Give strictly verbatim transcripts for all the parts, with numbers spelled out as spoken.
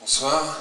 Bonsoir.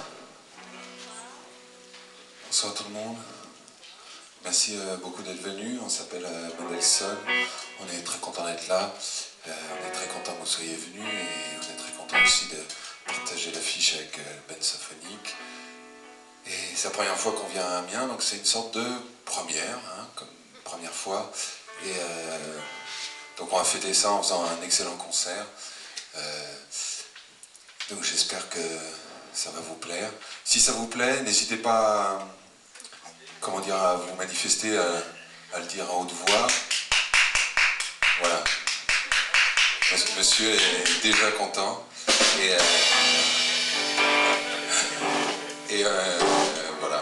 Bonsoir tout le monde. Merci euh, beaucoup d'être venus. On s'appelle euh, Mendelssohn. On est très content d'être là. Euh, on est très content que vous soyez venus et on est très content aussi de partager l'affiche avec euh, le Ben Symphonique. Et c'est la première fois qu'on vient à Amiens, donc c'est une sorte de première, hein, comme première fois. Et euh, donc on va fêter ça en faisant un excellent concert. Euh, donc j'espère que ça va vous plaire. Si ça vous plaît, n'hésitez pas à, comment dire, à vous manifester, à, à le dire à haute voix. Voilà. Monsieur est déjà content. Et, euh, et euh, voilà.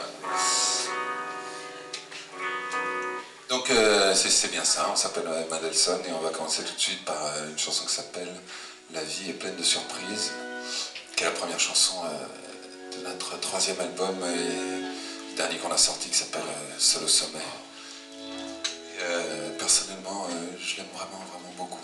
Donc euh, c'est bien ça, on s'appelle Mendelssohn et on va commencer tout de suite par euh, une chanson qui s'appelle « La vie est pleine de surprises », qui est la première chanson euh, de notre troisième album et le dernier qu'on a sorti qui s'appelle euh, « Seul au sommet ». Et euh, personnellement, euh, je l'aime vraiment, vraiment beaucoup.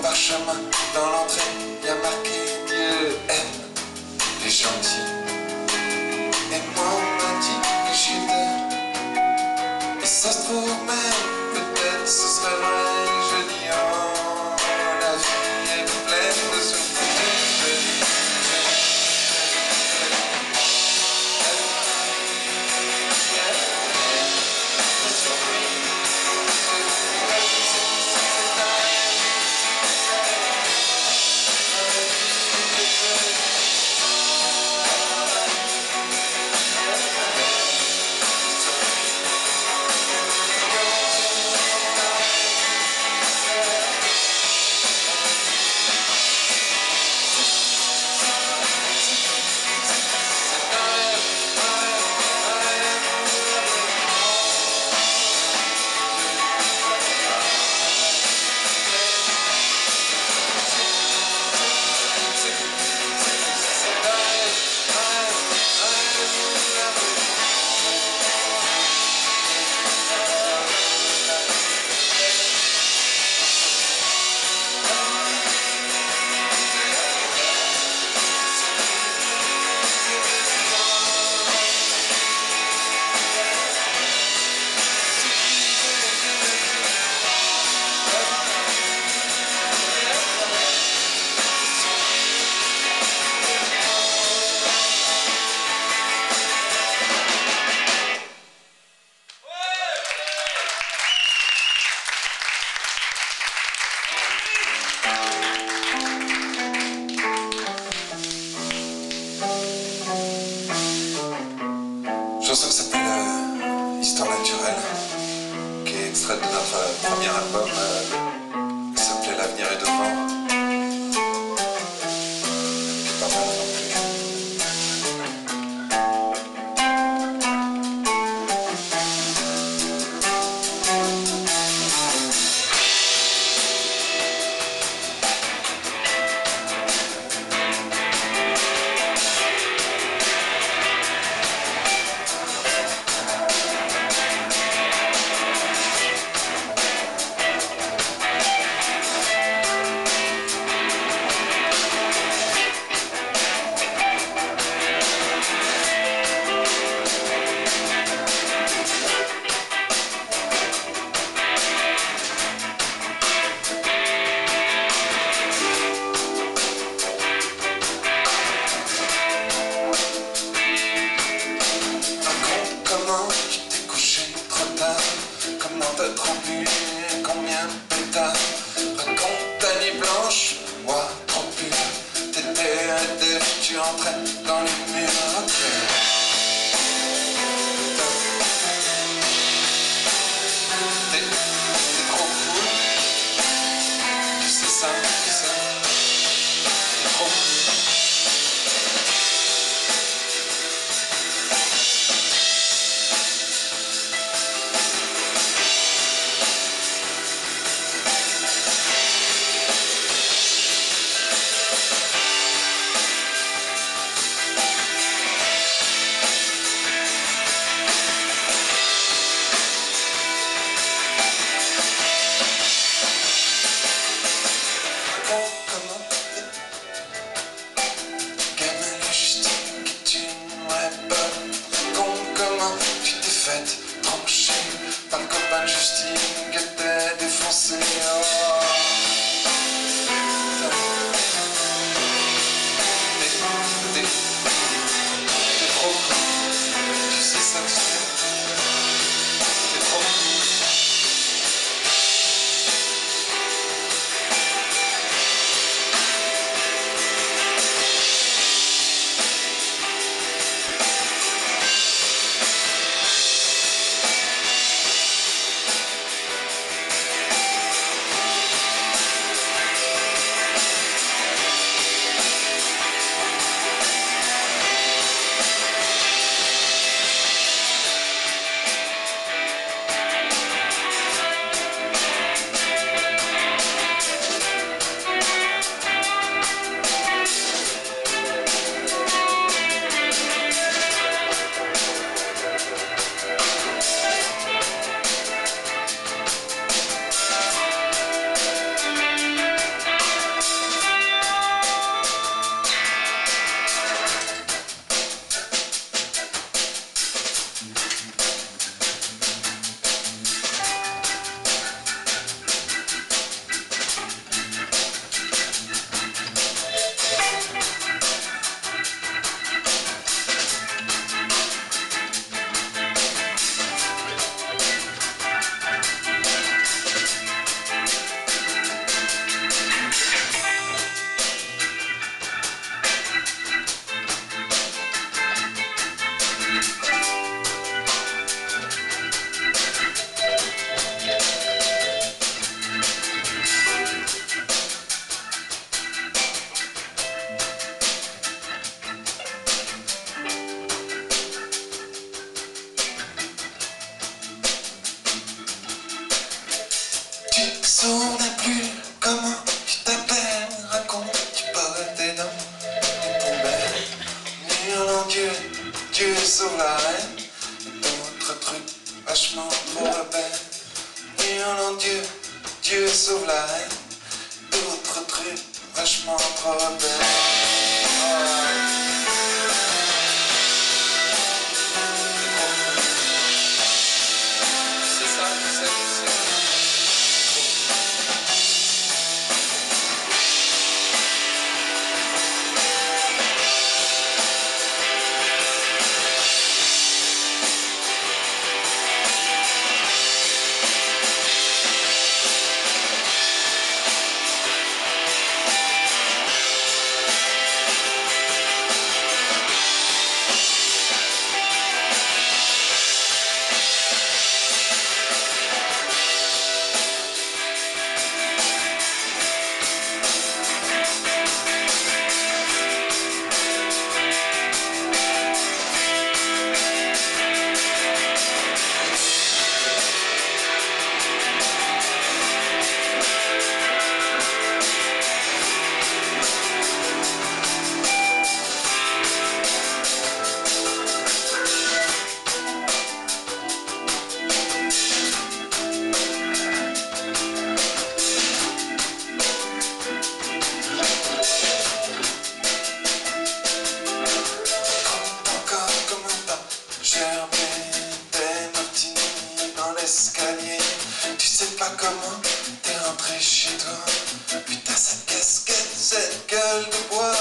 Dans l'entrée, il y a marqué Dieu aime les gentils. ça se trouve même, peut-être ce serait vrai, je dis oh, la vie est pleine de surprises, je dis, je chanson s'appelle euh, Histoire naturelle, qui est extraite de notre euh, premier album, euh, qui s'appelait L'avenir est devant, qui est pas mal non plus. T'as trop bu, combien de pétards? Raconte ta nuit blanche, moi trop pur. T'étais un def, tu entrais dans les murs, ok. T'es, t'es trop cool. Tu sais ça, tu sais. T'es trop cool. te souviens plus comment tu t'appelles, raconte, tu parles tes noms et ton bel. Hurlant Dieu, Dieu sauve la reine, et d'autres trucs vachement trop rebelles. Hurlant Dieu, Dieu sauve la reine, d'autres trucs vachement trop rebelles. Tu sais pas comment t'es rentré chez toi. Putain, cette casquette, cette gueule de bois.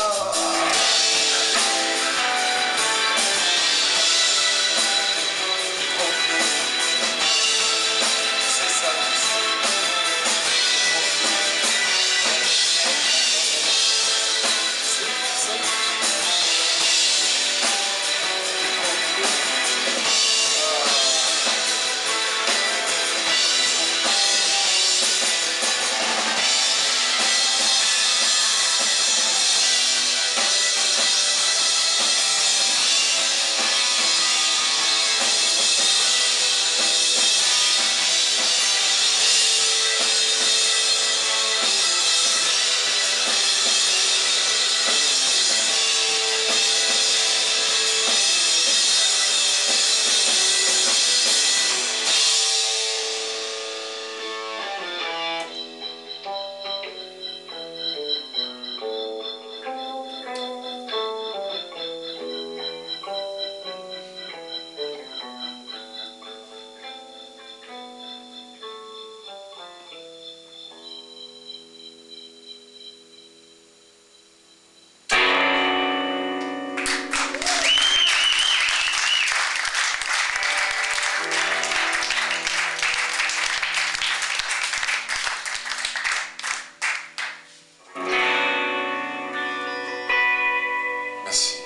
Merci.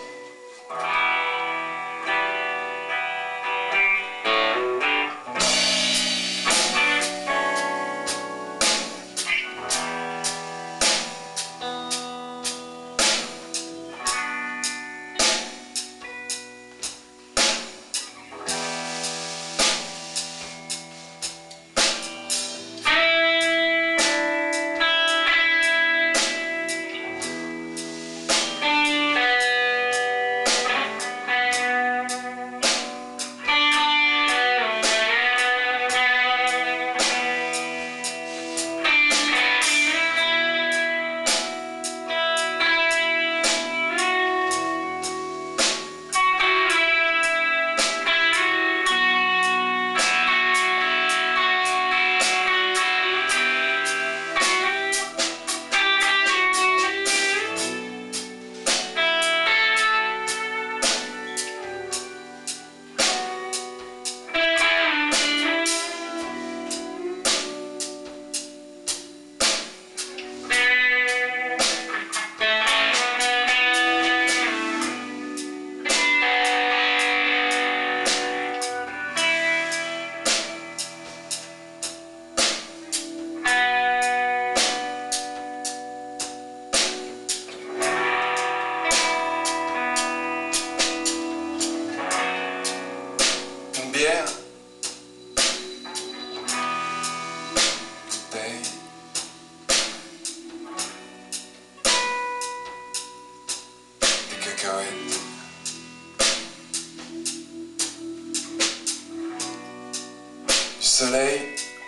Une bière, bouteille, soleil,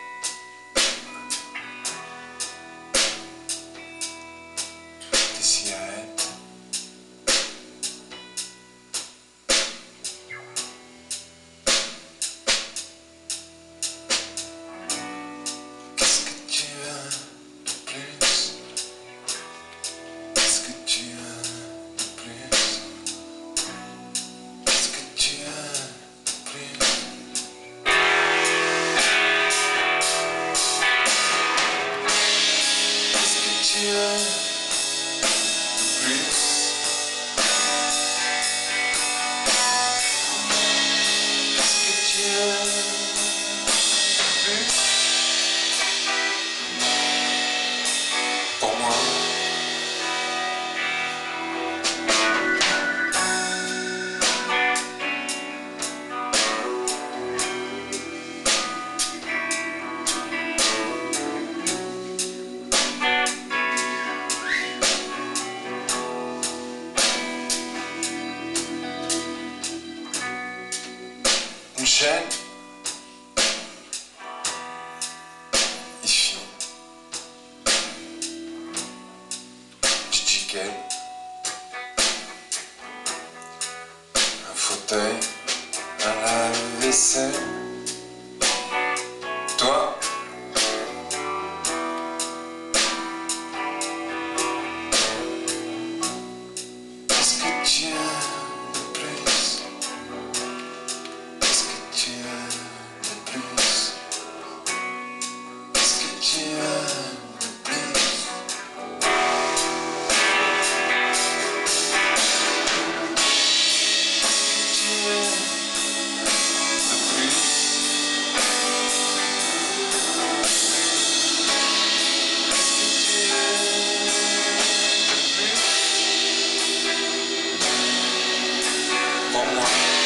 des cigarettes, qu'est-ce que tu veux de plus? Qu'est-ce que tu veux de plus? Qu'est-ce que tu veux de plus? Tu veux de plus? Qu'est-ce que tu veux de plus? Pour moi, une chaîne, ici, du ticket, un fauteuil, un lave-vaisselle, toi, qu'est-ce que tu veux de plus? Qu'est-ce que tu veux de plus? Qu'est-ce que tu veux de plus? Tu veux de plus? Qu'est-ce que tu veux de plus? Pour moi.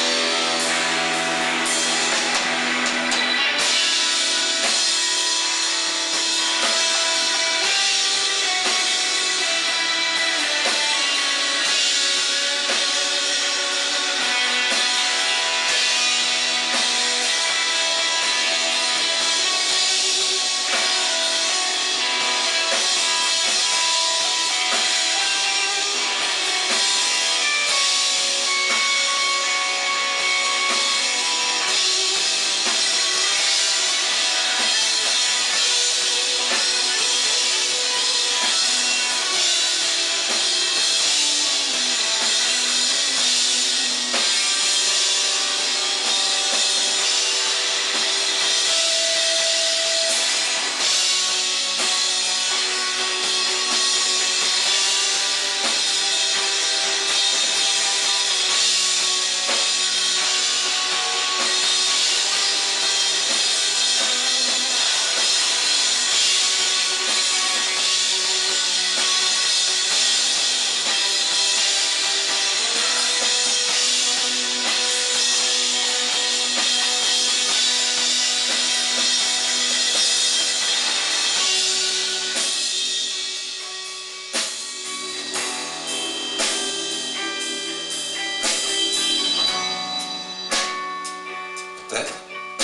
Peut-être,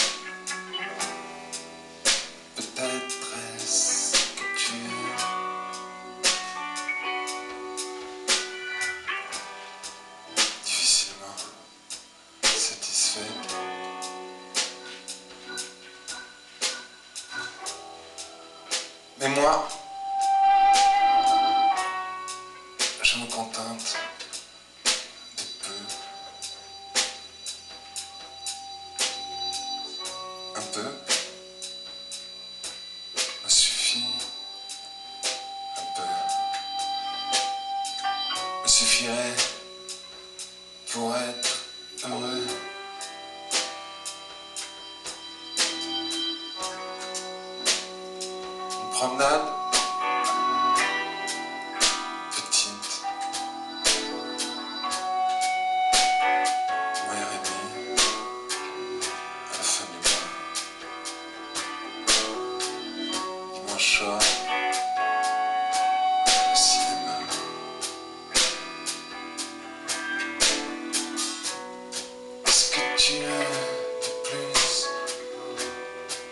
peut-être est-ce que tu es difficilement satisfaite. Mais moi, je me contente de peu. Un peu me suffit, un peu me suffirait pour être heureux. Une promenade petite, mer aimée, à la fin du mois. Dimanche soir, au cinéma. Est-ce que tu as de plus?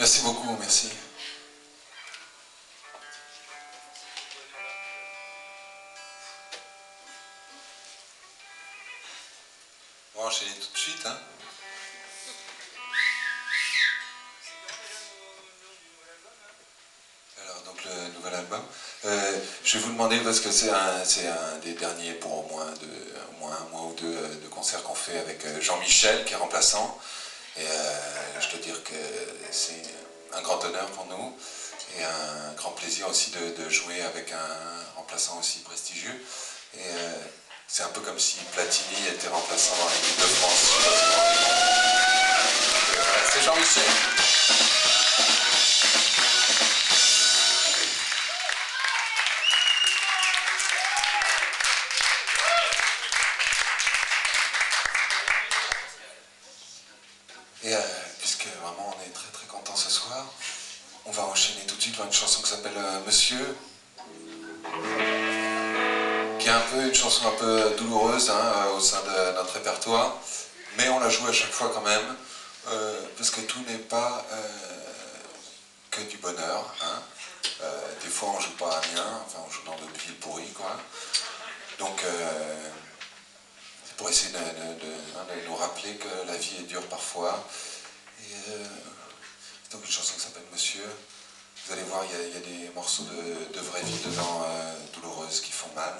Merci beaucoup, merci. On va enchaîner tout de suite, hein. Alors, donc le nouvel album. Euh, je vais vous demander, parce que c'est un, c'est un des derniers pour au moins, de, au moins un mois ou deux de concerts qu'on fait avec Jean-Michel, qui est remplaçant. Et euh, je dois dire que c'est un grand honneur pour nous et un grand plaisir aussi de, de jouer avec un remplaçant aussi prestigieux. Et euh, c'est un peu comme si Platini était remplaçant dans l'équipe de France. Je sais pas si vous vous rendez compte. Euh, voilà, c'est Jean-Michel. Et euh, puisque vraiment on est très très content ce soir, on va enchaîner tout de suite dans une chanson qui s'appelle euh, Monsieur, qui est un peu une chanson un peu douloureuse hein, au sein de notre répertoire, mais on la joue à chaque fois quand même, euh, parce que tout n'est pas euh, que du bonheur. Hein. Euh, des fois on joue pas à Amiens, enfin on joue dans d'autres villes pourries quoi. Donc euh, c'est pour essayer de, de, de, de nous rappeler que la vie est dure parfois. Et euh, c'est donc une chanson qui s'appelle Monsieur. Vous allez voir, il y, y a des morceaux de, de vraie vie dedans, euh, douloureuses, qui font mal.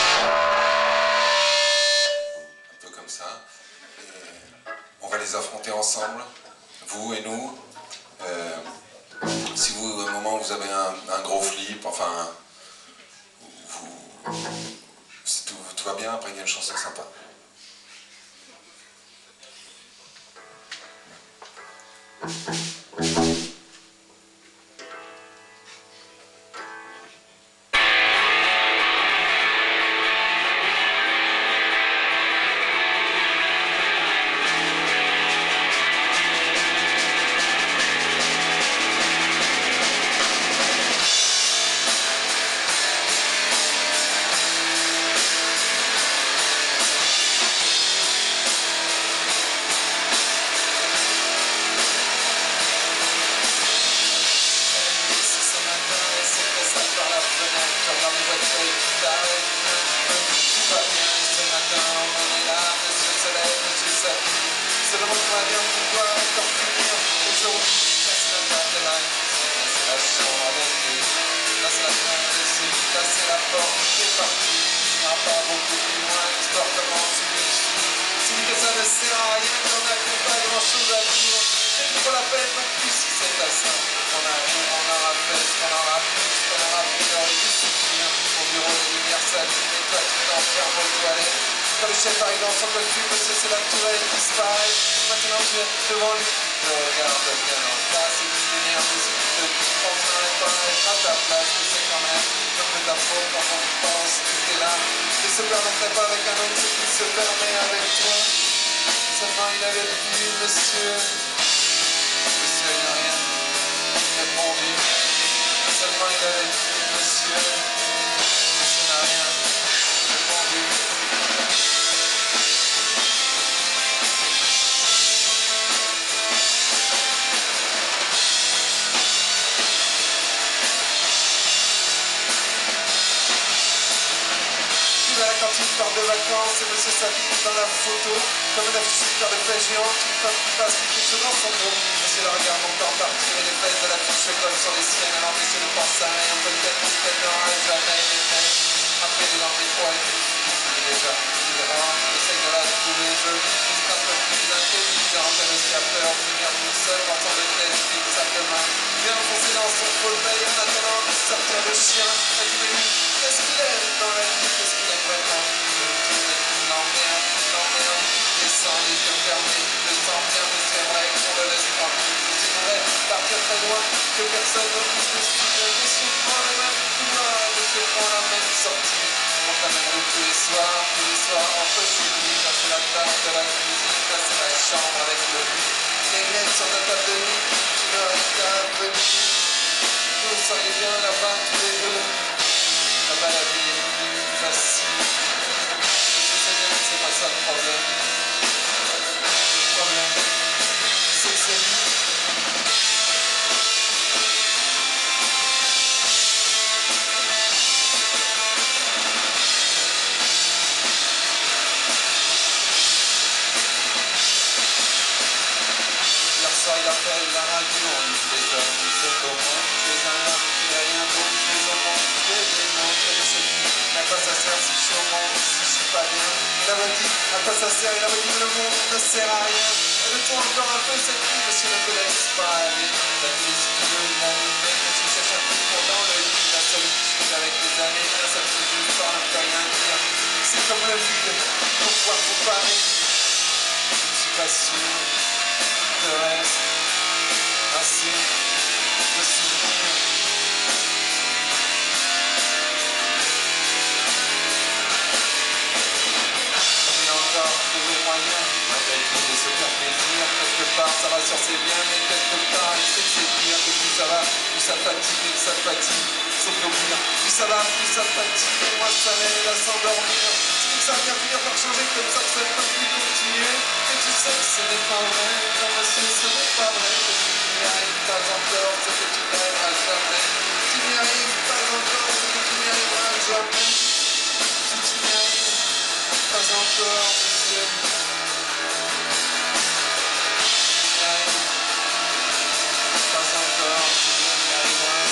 Un peu comme ça. Et on va les affronter ensemble, vous et nous. Euh, si vous, à un moment, vous avez un, un gros flip, enfin, vous, si tout, tout va bien, après il y a une chanson sympa. rappelle la radio, on dit les hommes, c'est comment, tu es un homme, tu n'es rien d'autre, tu es au monde, tu es des mondes, tu es de cette vie, mais à quoi ça sert si je suis au monde, si je suis pas bien. Il avait dit, à quoi ça sert, il avait dit que le monde ne sert à rien. Et le tour encore un peu cette vie, monsieur ne te laisse pas aller. La vie, si tu veux, le monde, mais que tu cherches un truc pour dans le lit, la solitude avec les années, la seule chose du corps ne peut rien dire. C'est comme le vide, pourquoi faut parler? Je ne suis pas sûr de reste assez de souvenirs. On est encore trouvé moyen, malgré tout, de se faire plaisir. Quelque part, ça va sur ses biens, mais quelque part, il sait que c'est pire, que plus ça va, plus ça fatigue, et que ça fatigue, c'est qu'au pire, plus ça va, plus ça fatigue, et moi ça m'aide à s'endormir. Ça vient finir par changer comme ça que ça ne peut plus continuer. Et tu sais que ce n'est pas vrai, non monsieur, ce n'est pas vrai que tu n'y arrives pas encore, ce que tu n'arriveras jamais. Tu n'y arrives pas encore, ce que tu n'y arriveras jamais. Si tu n'y arrives pas encore, monsieur, tu n'y arrives pas encore, tu n'y arriveras.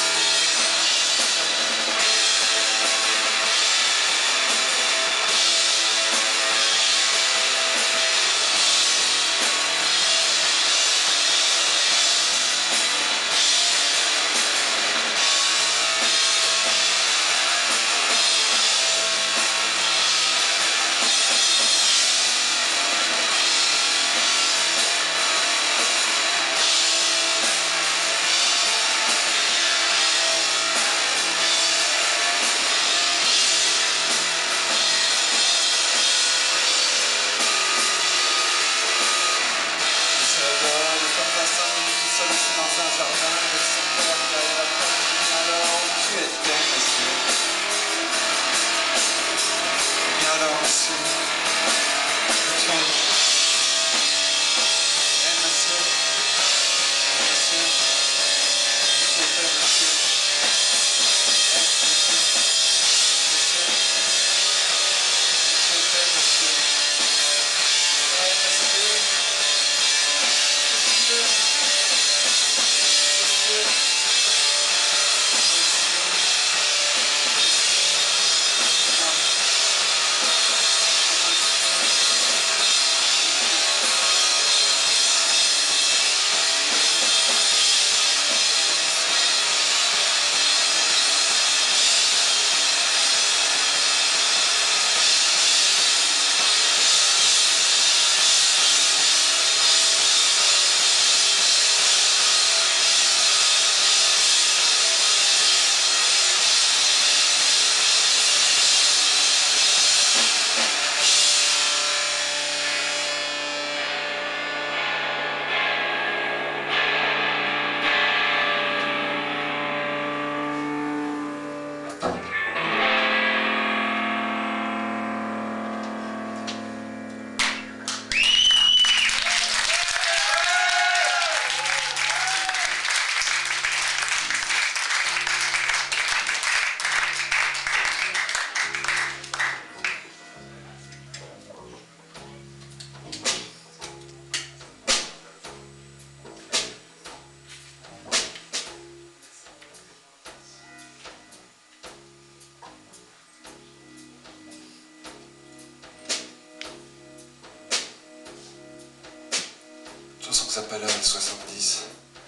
Une chanson qui s'appelle soixante-dix.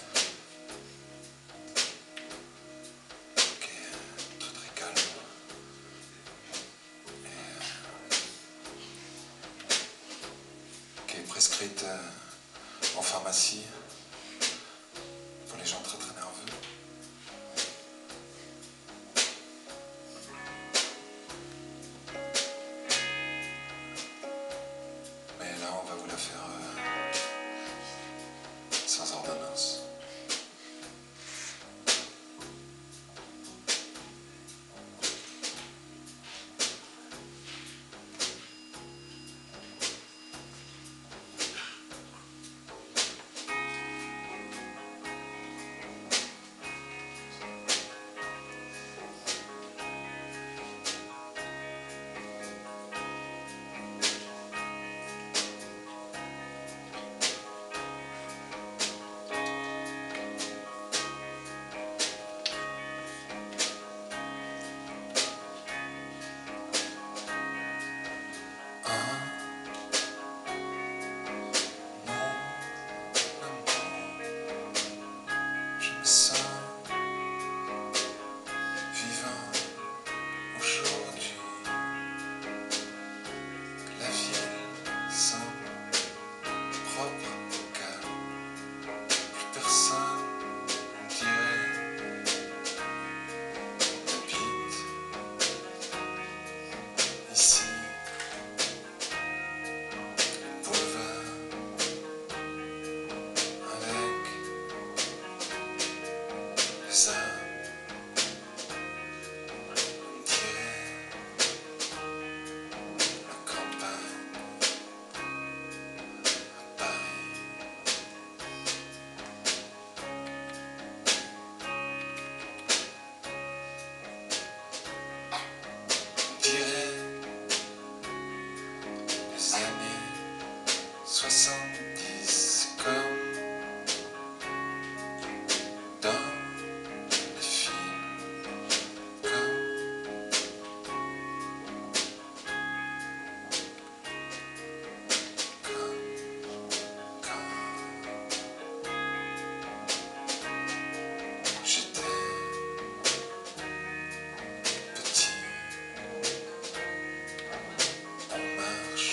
Qui est très très calme. Et, qui est prescrite en pharmacie pour les gens très très nerveux. Mais là on va vous la faire euh, sans ordonnance. soixante-dix comme dans les films, comme comme quand j'étais petit. On marche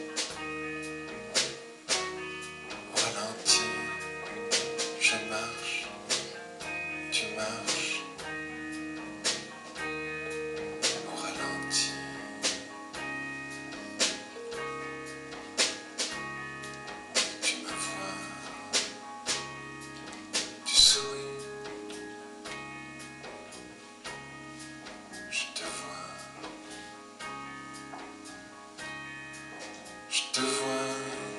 au ralenti, je marche, tu marches au ralenti. Tu me vois, tu souris, je te vois, je te vois.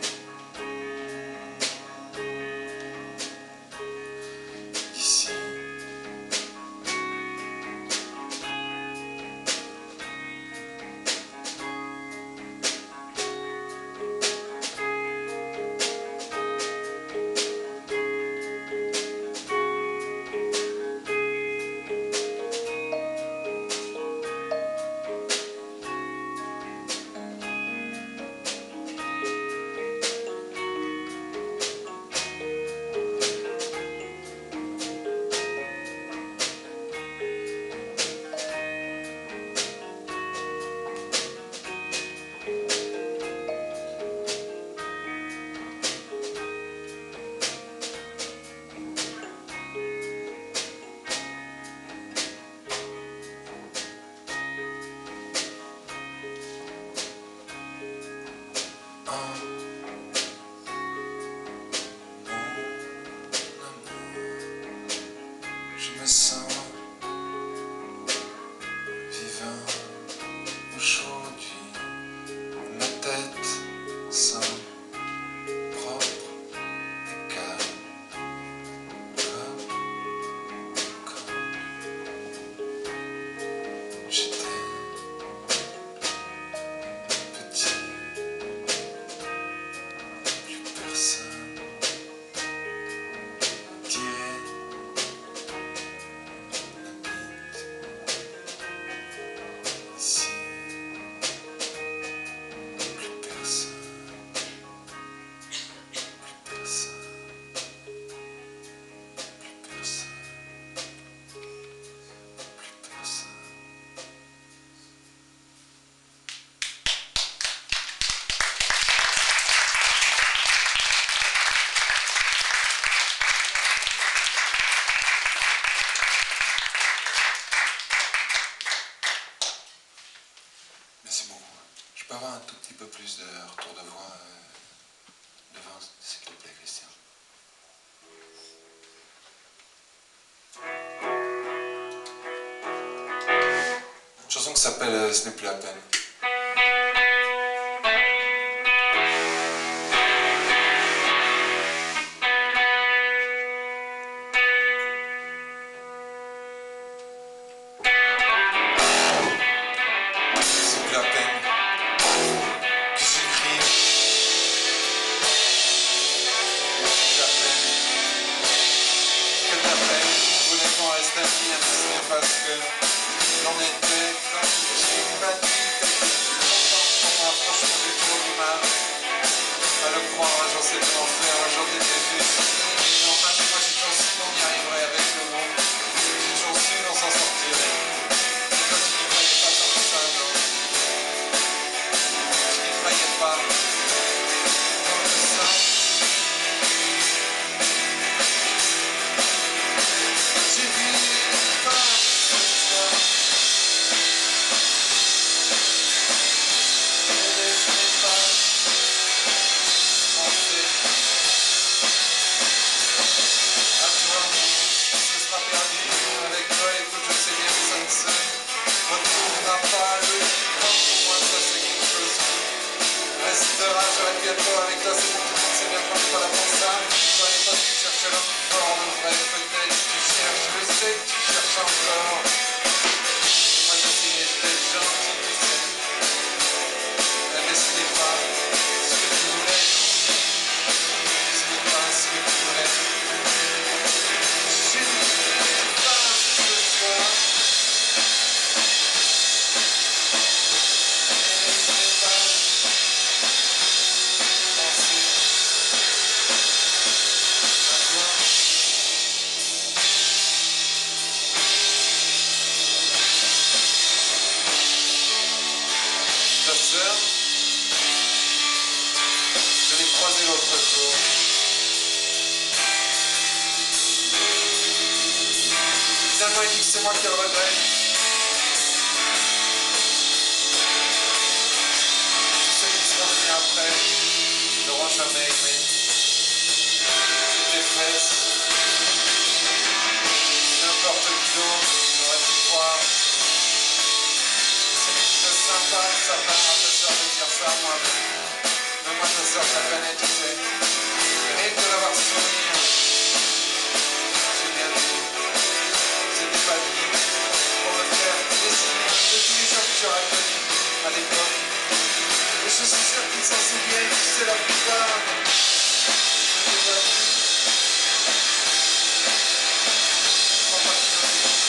Ici, en mon amour, je me sens vivant aujourd'hui. Ma tête semble propre et calme, comme quand j'étais petit. Plus personne dirait n'habite ici. Plus personne, plus personne, plus personne, plus personne. Merci beaucoup. Je peux avoir un tout petit peu plus de retour de voix euh, devant, s'il te plaît, Christian. Une chanson qui s'appelle euh, Ce n'est plus la peine. C'est plus la peine que j'écrive. C'est plus la peine que t'appelles. Voulais qu'on reste amis, c'est parce que j'en étais comme j'ai pas dit. Longtemps pour moi, franchement, j'ai toujours du mal à le croire. J'en sais comment faire, j'en étais juste. Mais enfin, moi j'ai toujours su qu'on y arriverait avec le monde. J'ai toujours su qu'on s'en sortirait. Et toi, tu n'y croyais pas tant que ça, non? Tu n'y croyais pas tant que ça. J'ai vu pas tout ça. Et je n'ai pas pensé à toi. Ce sera perdu avec toi. Écoute, je sais bien que ça ne se retrouvera pas. Le temps pour moi, ça c'est quelque chose qui restera. J'aurais pu être avec toi, c'est bon, tout le monde sait bien qu'on n'est pas là pour ça. Toi, à l'époque, tu cherchais l'homme fort, le vrai, peut-être tu cherches, je sais que tu cherches encore. Et moi, j'essayais d'être gentil, tu sais. Mais ce n'est pas ce que tu voulais. c'est moi qui le regrette. Tous ceux qui seront venus après n'auront jamais aimé. C'était fesses. N'importe qui d'autre n'aurait pu croire. C'est plutôt sympa de sa part à ta soeur de dire ça, moi. Mais moi, ta soeur, je la connais, tu sais. Rien que de l'avoir souvenir. J'ai bien dit. C'était pas dit. Pour me faire dessiner de tous les gens que j'aurais connus à l'époque. Et je suis sûr qu'ils s'en souviennent, tu sais, la plupart. Je les ai vus. Je crois pas qu'ils en aient compris.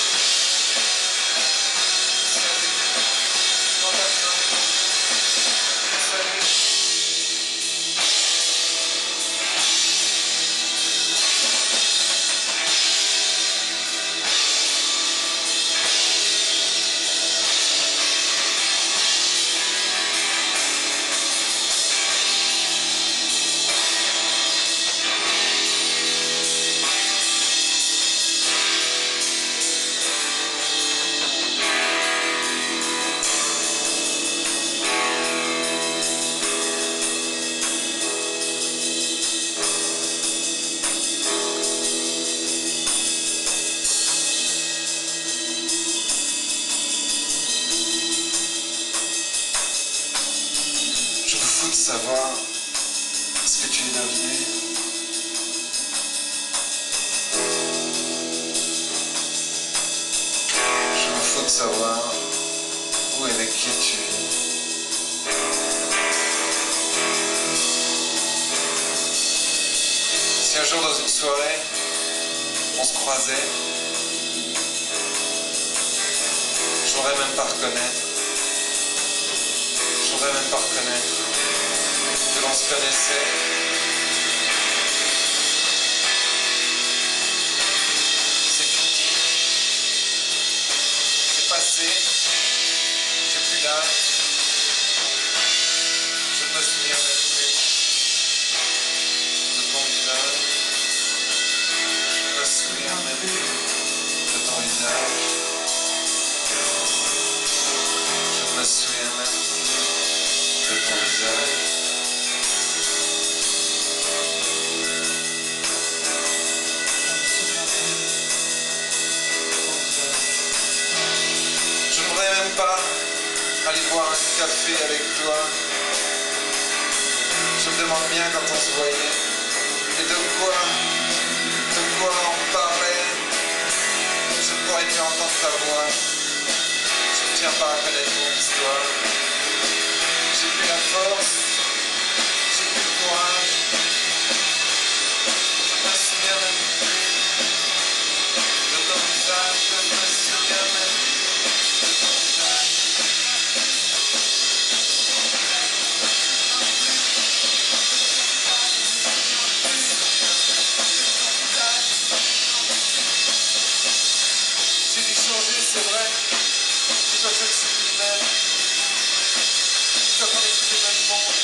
Salut. Je crois pas qu'ils en aient compris. Salut. Je me fous de savoir ce que tu es devenu. Je me fous de savoir où et avec qui tu vis. Si un jour dans une soirée, on se croisait, je voudrais même pas reconnaître. Je voudrais même pas reconnaître que l'on se connaissait. C'est fini, c'est passé, j'ai plus l'âge, je ne me souviens même plus de ton visage, je me souviens même plus de ton visage, je me souviens même plus de ton visage. Je ne voudrais même pas aller boire un café avec toi. Je me demande bien quand on se voyait. Et de quoi, de quoi on parlait. Je ne pourrais plus entendre ta voix. Je ne tiens pas à connaître ton histoire. J'ai plus la force. J'ai plus le courage. Je me souviens même plus de ton visage. Je me souviens même plus de ton visage. J'ai dû changer, c'est vrai. Dis-toi que je ne suis plus le même. Dis-toi qu'on n'est plus du même monde.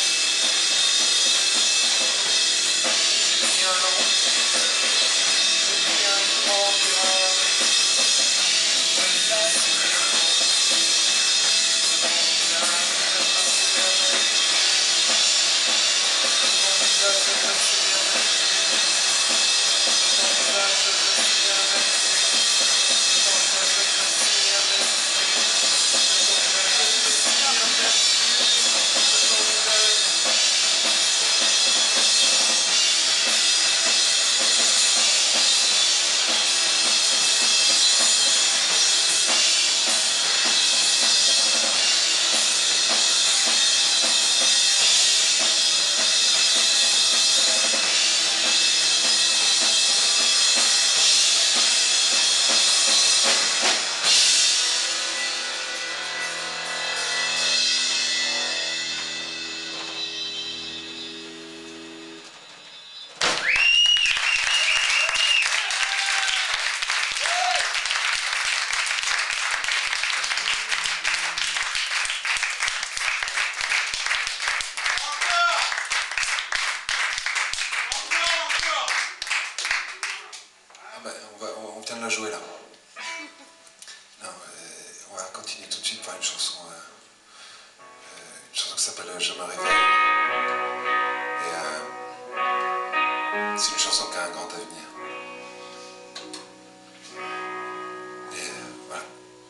J'ai pris un long. J'ai pris un grand virage. Je me souviens de ton visage. Je me souviens même de ton visage. Je me souviens même de ton visage. Je me souviens même de ton visage. Je me souviens même de ton visage. Je me souviens même de ton visage. Ah bah, on, va, on vient de la jouer là. je me réveille. Et euh, c'est une chanson qui a un grand avenir. Et euh, voilà.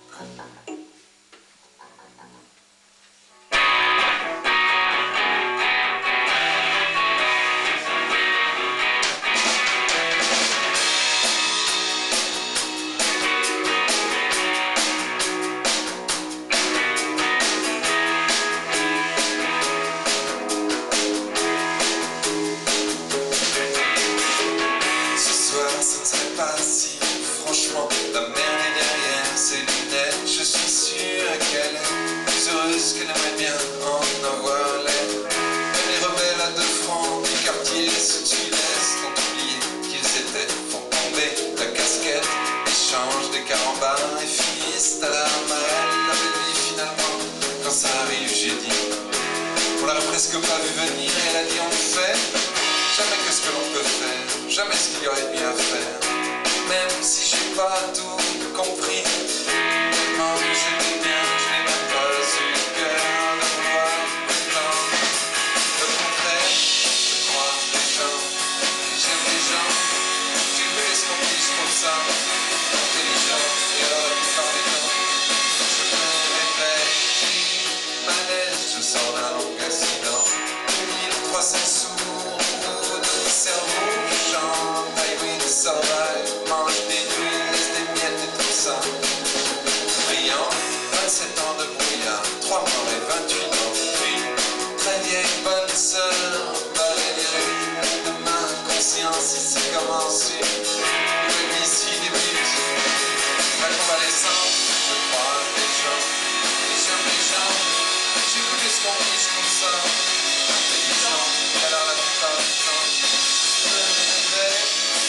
La merde est derrière ses lunettes, je suis sûr qu'elle est plus heureuse qu'elle aimerait bien en avoir l'air. Même les rebelles à deux francs du quartier sud-est ont oublié qu'ils étaient, font tomber la casquette, échangent des carambars et finissent à la marelle. La belle vie finalement, quand ça arrive j'ai dit, on l'aurait presque pas vu venir et elle a dit on fait jamais que ce que l'on peut faire, jamais ce qu'il y aurait de mieux à faire. Même si j'ai pas tout compris, tellement que j'aimais bien, je n'ai même pas eu le cœur de vouloir prétendre. Au contraire, je croise des gens, et j'aime les gens, tu veux ce qu'on dit, je trouve ça intelligent, et alors la plupart du temps, je me réveille, j'ai eu malaise, je sors d'un long accident, mille trois cents sous, coup de cerveau, je chante, I will survive. Mange des nuits, laisse des miettes et tout ça. Brillant, vingt-sept ans de brouillard, trois morts et vingt-huit ans. Une très vieille bonne sœur, balai les ruines de ma conscience. Ici commence une nouvelle vie, ici débute ma convalescence. Je crois les gens, et j'aime les gens. J'écoute ce qu'on dit, je trouve ça intelligent. Et alors la plupart du temps, je me réveille.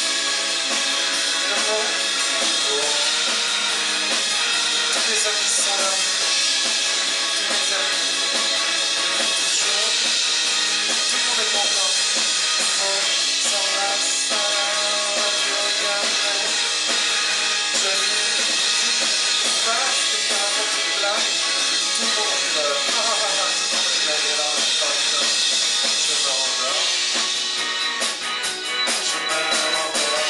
Tous les amis sont là, tous mes amis, depuis toujours, tout le monde est content. On s'enlace à la radio, regarde, jolie musique, vaste carotte blague, tout le monde pleure. Ah ah ah, tout le monde est là, et alors la plupart du temps, je m'endors, je m'endors.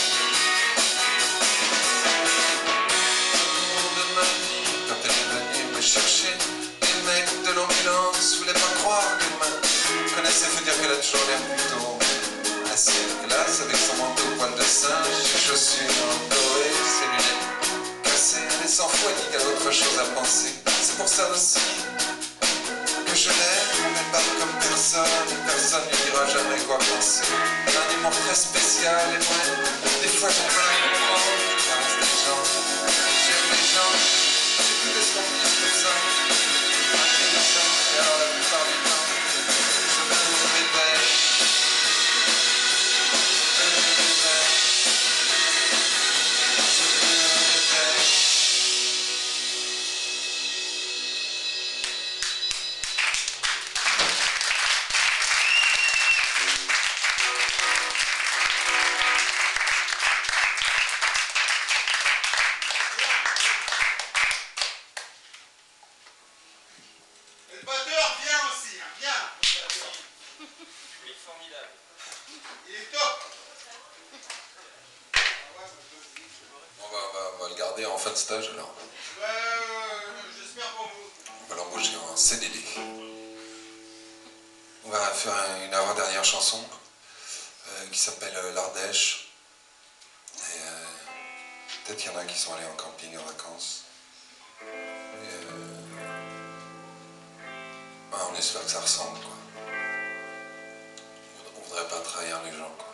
Quand elle est venue me chercher, les mecs de l'ambulance voulaient pas croire qu'elle me connaissait, faut dire qu'elle a toujours l'air plutôt assez classe, avec son manteau poil de singe, ses chaussures en doré, ses lunettes cassées, elle est sans foi ni qu'elle a autre chose à penser. C'est pour ça aussi que je l'aime, on n'est pas comme personne, et personne ne lui dira jamais quoi penser. Elle a un humour très spécial et moi, des fois j'ai pas la comprendre, je pense des gens, j'aime les gens. J'écoute ce qu'on dit, je trouve ça intelligent, et alors la plupart du temps, je me réveille, je me réveille, je me réveille. Le batteur vient aussi, hein, viens. Il est formidable. Il est top. On va, on, va, on va le garder en fin de stage alors. Ouais, j'espère pour vous. On va l'embaucher en C D D. On va faire une avant-dernière chanson euh, qui s'appelle euh, L'Ardèche. Et euh, peut-être qu'il y en a qui sont allés en camping en vacances. Et, euh, ouais, on espère que ça ressemble quoi. On voudrait pas trahir les gens quoi.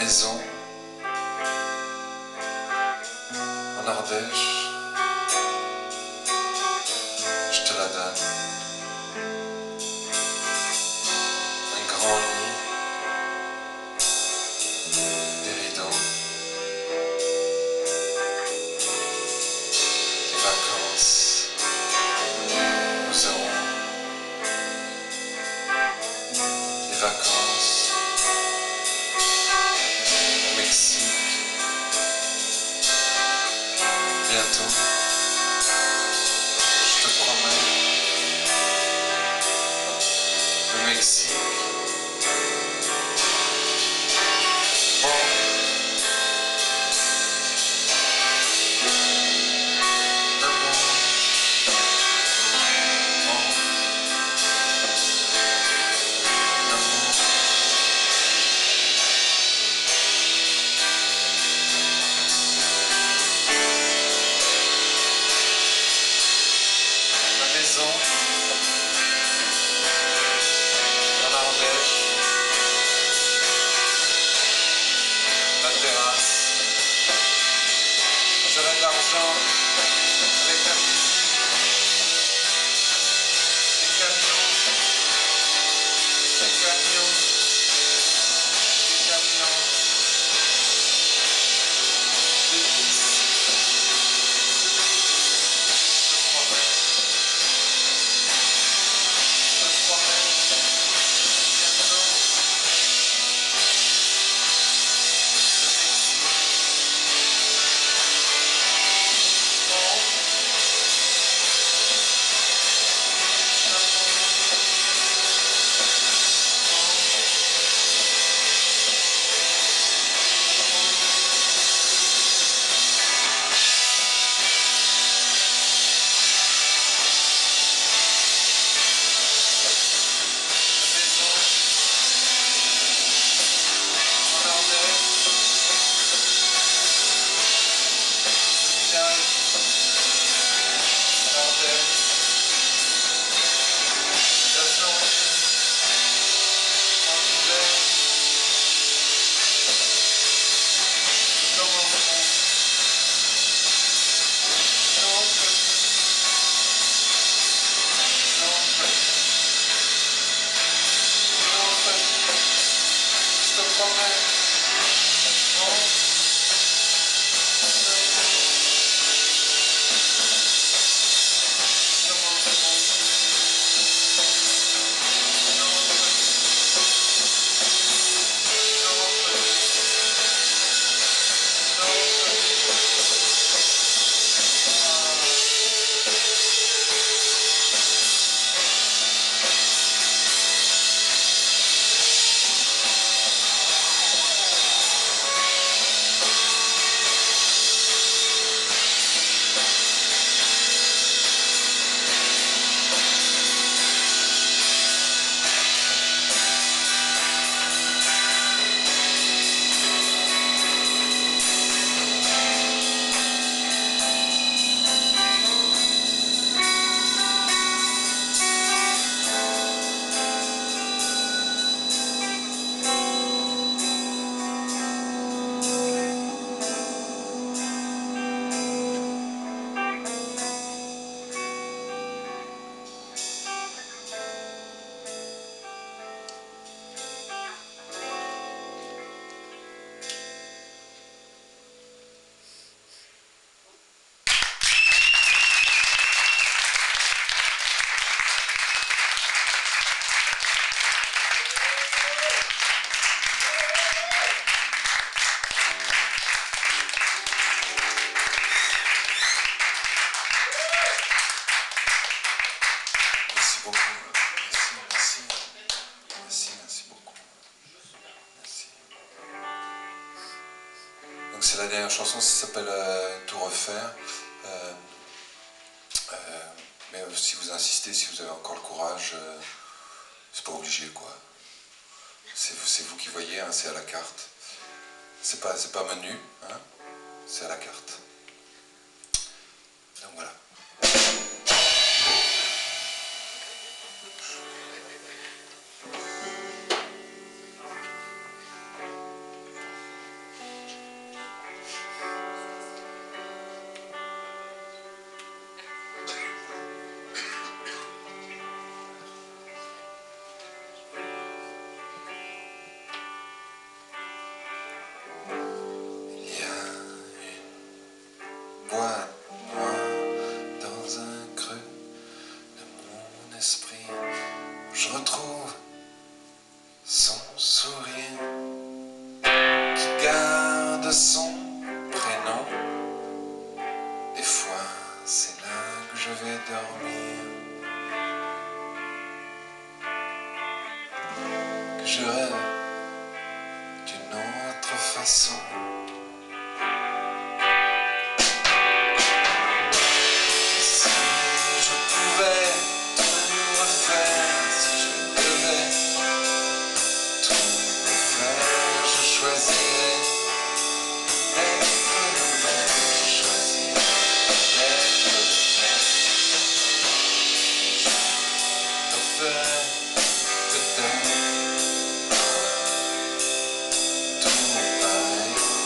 maison en Ardèche, je te la donne. Un grand lit, des rideaux, des vacances. Nous aurons des vacances au Mexique. Bientôt, je te promets, le Mexique. Bon, d'amour, bon, d'amour. La maison en Ardèche, la terrasse, j'aurai de l'argent avec la musique, des camions, des camions, des camions, des fils, je te promets, je te promets, bientôt, le Mexique. Bon, Merci beaucoup. Merci, merci. Merci, merci beaucoup. Merci. Donc c'est la dernière chanson, ça s'appelle euh, Tout refaire. Euh, euh, mais euh, si vous insistez, si vous avez encore le courage, euh, c'est pas obligé quoi. C'est vous qui voyez, hein, c'est à la carte. C'est pas, c'est pas menu, hein, c'est à la carte. Donc voilà. son prénom. Des fois, c'est là que je vais dormir, que je rêve d'une autre façon. Si je pouvais tout refaire, si je devais tout refaire, je choisirais d'être le maître, je choisirais d'être le maître. Je referais peut-être tout pareil.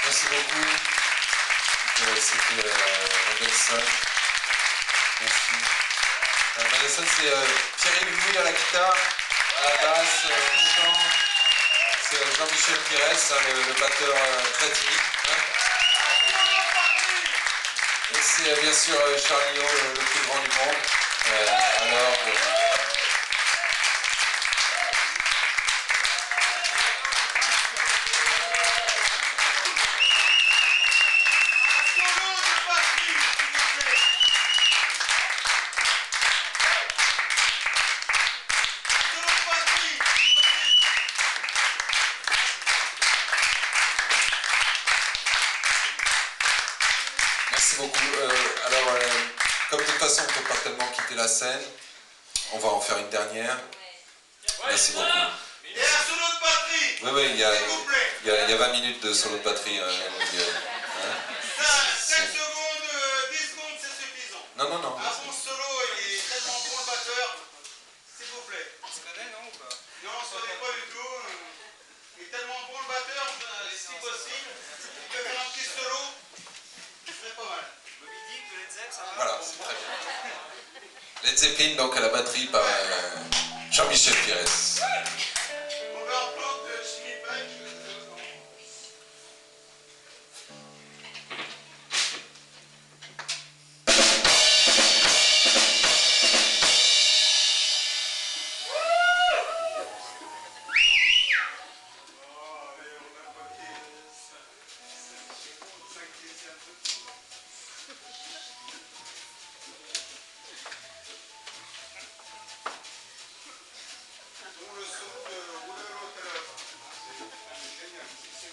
Merci beaucoup. C'était euh, Mendelssohn. Merci. Euh, Mendelssohn, c'est euh, Pierre Louis à la guitare, à la basse, euh, au chant. C'est euh, Jean-Michel Pires, hein, le, le batteur euh, très timide. Hein. Et c'est euh, bien sûr euh, Charlie O, le, le plus grand du monde. Euh, alors. Euh, Merci beaucoup. Euh, alors, euh, comme de toute façon, on ne peut pas tellement quitter la scène, on va en faire une dernière. Merci beaucoup. Et un solo de batterie. Oui, oui, il y a, S'il vous plaît. il y a, il y a vingt minutes de solo de batterie. Hein, il y a- hein. cinq secondes, euh, dix secondes, c'est suffisant. Non, non, non. Un bon solo, il est tellement bon le batteur. S'il vous plaît. On se connaît, non, ou pas? Non, on ne se connaît pas du tout. Il est tellement bon le batteur, euh, si possible. Il peut faire un petit solo. Ce serait pas mal. Moby Dick, de Led Zepp, ça va? Voilà, c'est très bien. Led Zeppelin, donc à la batterie par euh, Jean-Michel Pires. Overclock de Jimmy Page. Dont le son de Rouleur au téléphone. C'est génial.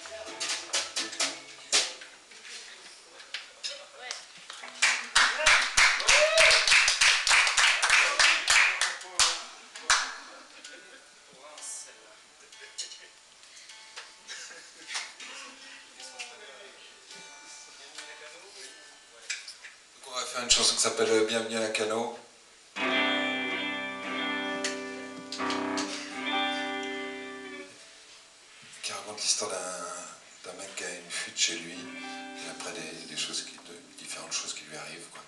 Donc on va faire une chanson qui s'appelle Bienvenue à la Cano. Qui raconte l'histoire d'un d'un mec qui a une fuite chez lui, et après des, des choses qui, de, différentes choses qui lui arrivent, quoi.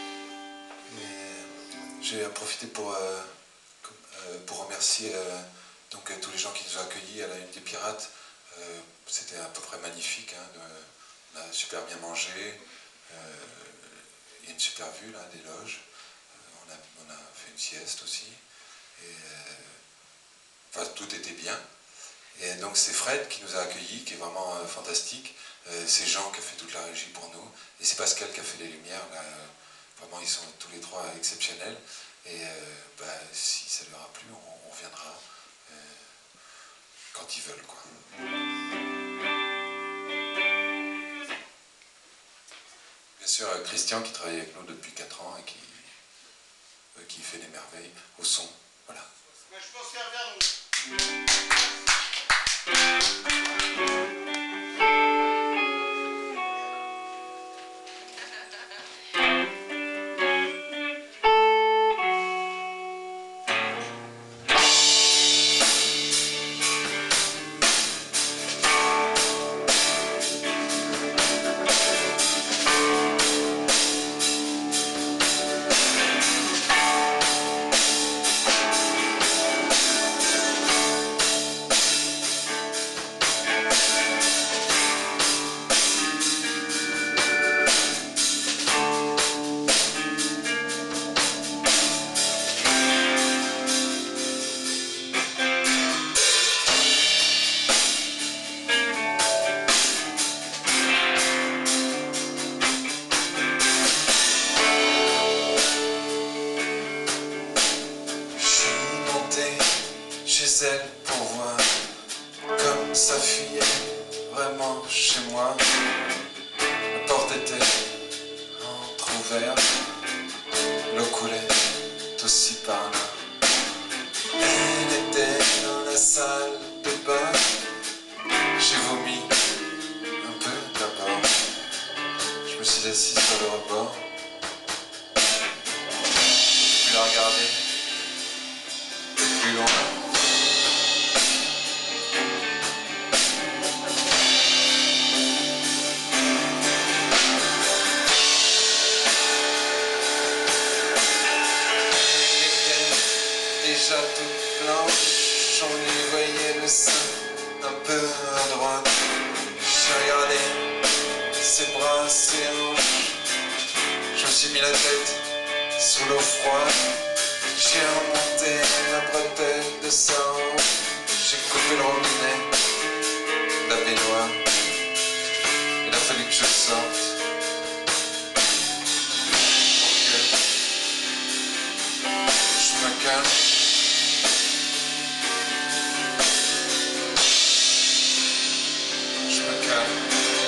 Et j'ai profité pour, euh, comme- euh, pour remercier euh, donc, euh, tous les gens qui nous ont accueillis à la Une des Pirates. Euh, C'était à peu près magnifique, hein, de- on a super bien mangé, euh, il y a une super vue là, des loges, euh, on, a, on a fait une sieste aussi, et euh, enfin, tout était bien. Et donc c'est Fred qui nous a accueillis, qui est vraiment euh, fantastique. Euh, c'est Jean qui a fait toute la régie pour nous. Et c'est Pascal qui a fait les lumières. Là, euh, vraiment, ils sont tous les trois exceptionnels. Et euh, bah, si ça leur a plu, on, on reviendra euh, quand ils veulent, quoi. Bien sûr, euh, Christian qui travaille avec nous depuis quatre ans et qui, euh, qui fait des merveilles au son. Voilà. Mais je pense qu'elles reviendront. Pour voir comme ça fuyait vraiment chez moi. La porte était entrouverte, l'eau coulait aussi par là. Elle était dans la salle de bain. J'ai vomi un peu d'abord. Je me suis assis sur le rebord. J'ai pu la regarder de plus loin. blanche, on lui voyait le sein un peu à droite. J'ai regardé ses bras, ses hanches. Je me suis mis la tête sous l'eau froide. J'ai remonté la bretelle de sa hanche. J'ai coupé le robinet de la baignoire. Il a fallu que je sorte pour que je me calme. Je me calme.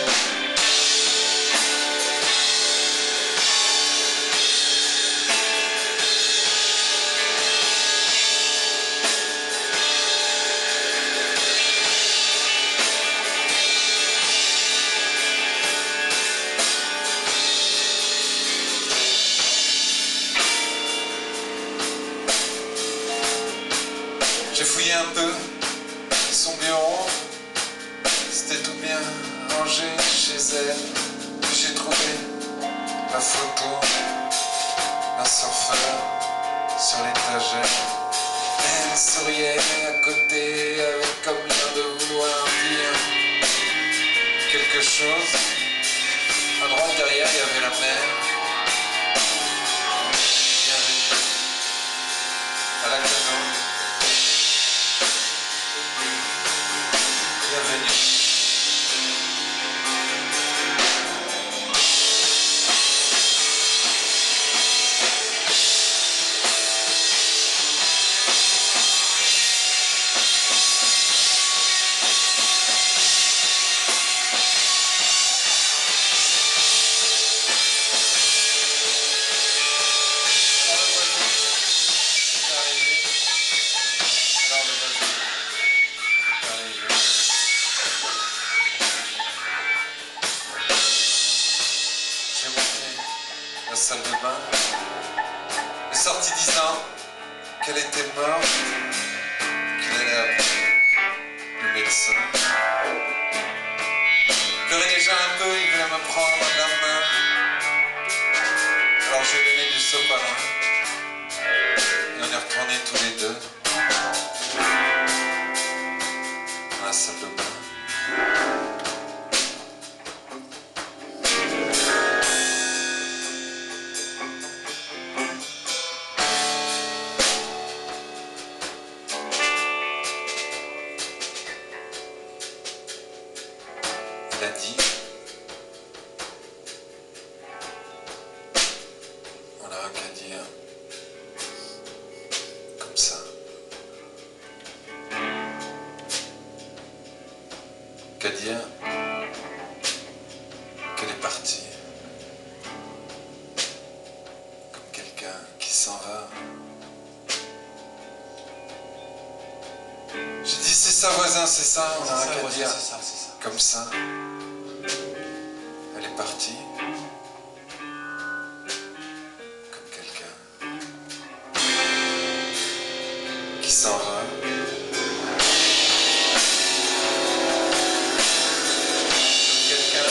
J'ai fouillé un peu son bureau, c'était tout bien rangé chez elle. J'ai trouvé la photo d'un surfeur sur l'étagère. Elle souriait à côté avec comme l'air de vouloir dire quelque chose. À droite derrière il y avait la mer. Bienvenue à la Cano. Bienvenue. La salle de bain est sortie disant qu'elle était morte, qu'il allait appeler le médecin. Il pleurait déjà un peu, il voulait me prendre la main. Alors je lui ai mis du sopalin et on est retournés tous les deux dans la salle de bain. Il a dit, on n'a rien qu'à dire, comme ça. Qu'à dire qu'elle est partie, comme quelqu'un qui s'en va. J'ai dit c'est ça voisin, c'est ça, on n'a rien qu'à dire, c'est ça, c'est ça. comme ça. Elle est partie, comme quelqu'un qui s'en va. Comme quelqu'un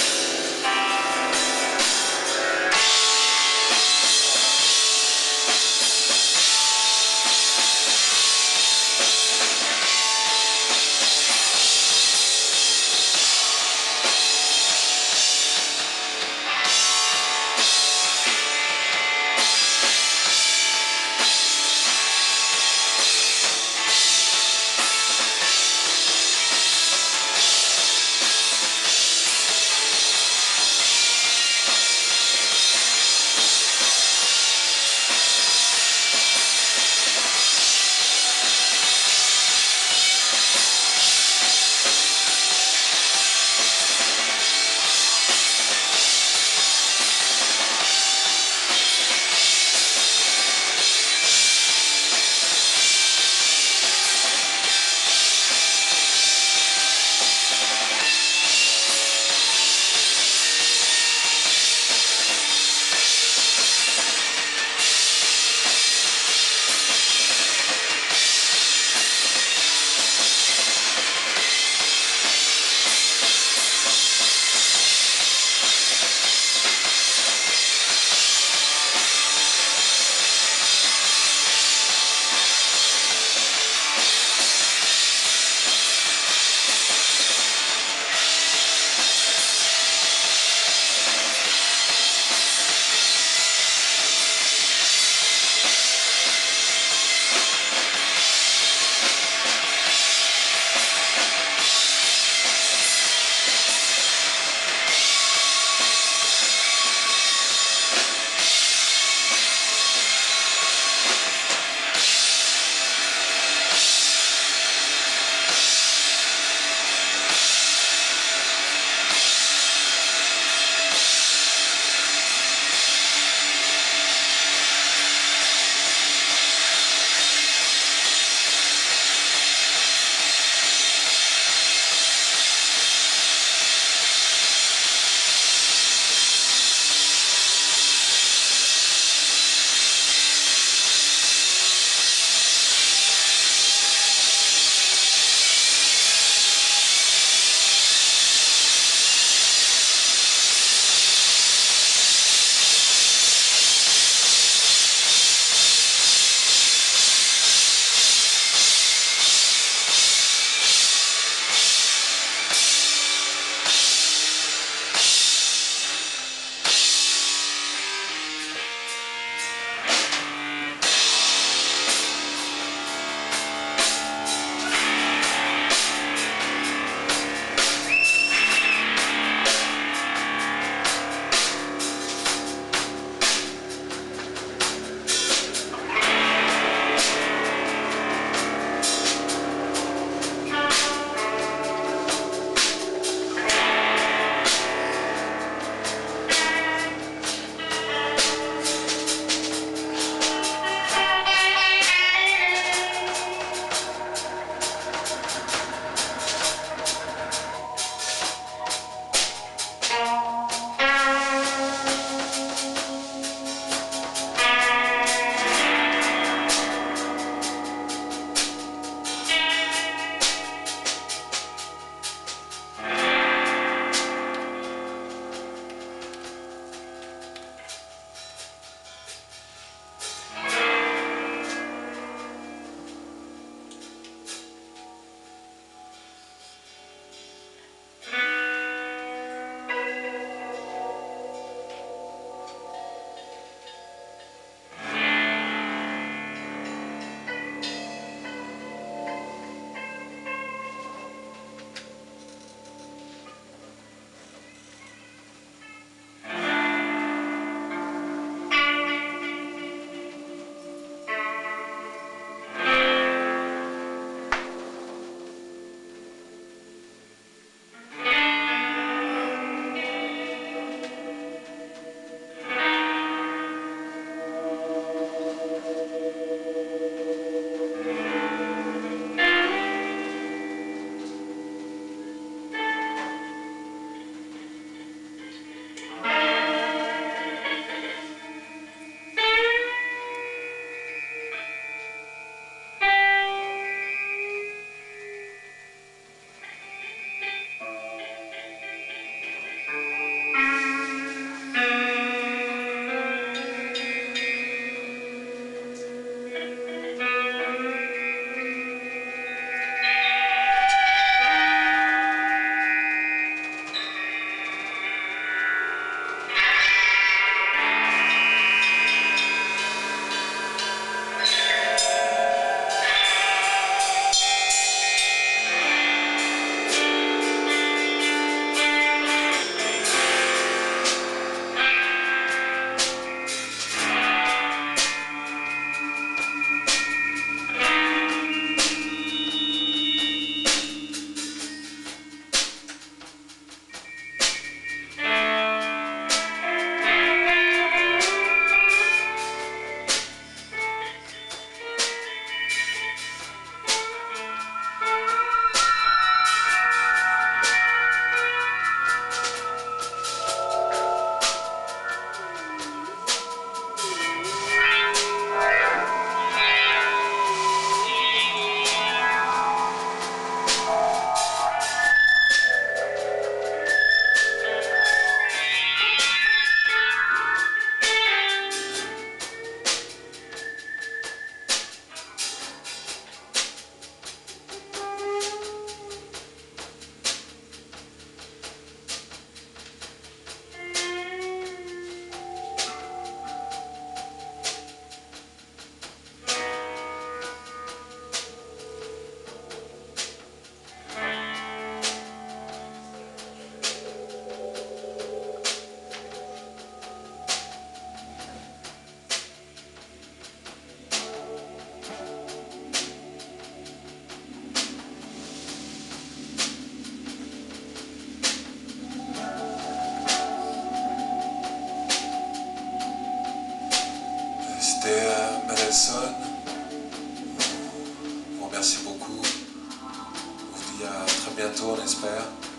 Mendelssohn. On vous remercie beaucoup. On vous dit à très bientôt, on espère.